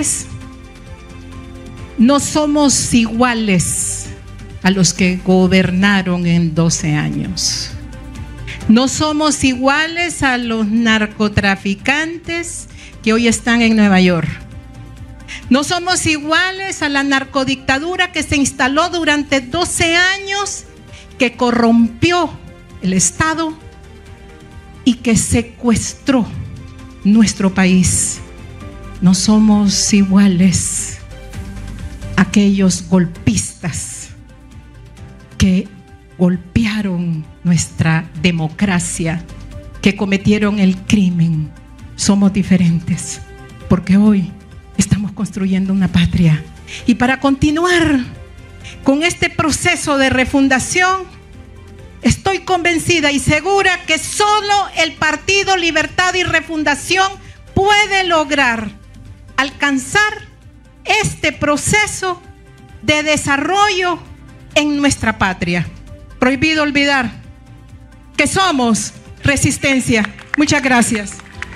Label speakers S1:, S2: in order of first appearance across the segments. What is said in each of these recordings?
S1: Señores, no somos iguales a los que gobernaron en 12 años. No somos iguales a los narcotraficantes que hoy están en Nueva York. No somos iguales a la narcodictadura que se instaló durante 12 años, que corrompió el Estado y que secuestró nuestro país. No somos iguales a aquellos golpistas que golpearon nuestra democracia, que cometieron el crimen. Somos diferentes, porque hoy estamos construyendo una patria. Y para continuar con este proceso de refundación, estoy convencida y segura que solo el Partido Libertad y Refundación puede lograr alcanzar este proceso de desarrollo en nuestra patria. Prohibido olvidar que somos resistencia. Muchas gracias.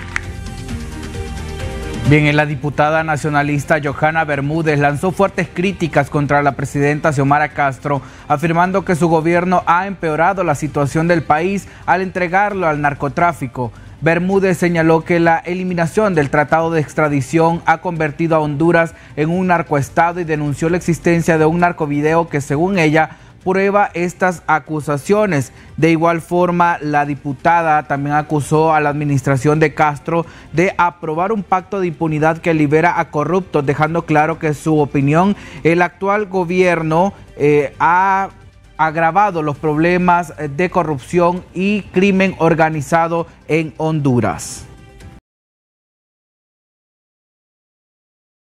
S2: Bien, la diputada nacionalista Johanna Bermúdez lanzó fuertes críticas contra la presidenta Xiomara Castro, afirmando que su gobierno ha empeorado la situación del país al entregarlo al narcotráfico. Bermúdez señaló que la eliminación del tratado de extradición ha convertido a Honduras en un narcoestado y denunció la existencia de un narcovideo que, según ella, prueba estas acusaciones. De igual forma, la diputada también acusó a la administración de Castro de aprobar un pacto de impunidad que libera a corruptos, dejando claro que, en su opinión, el actual gobierno ha agravado los problemas de corrupción y crimen organizado en Honduras.